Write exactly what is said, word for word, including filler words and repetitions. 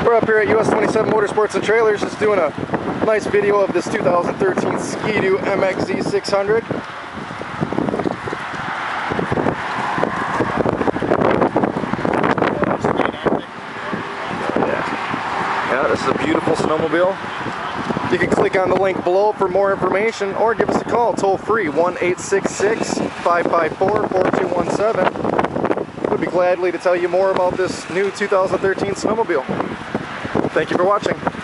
We're up here at U S twenty-seven Motorsports and Trailers, just doing a nice video of this two thousand thirteen Ski-Doo M X Z six hundred. Yeah. yeah, this is a beautiful snowmobile. You can click on the link below for more information or give us a call toll free one eight six six, five five four, four two one seven. We'll be gladly to tell you more about this new two thousand thirteen snowmobile. Thank you for watching.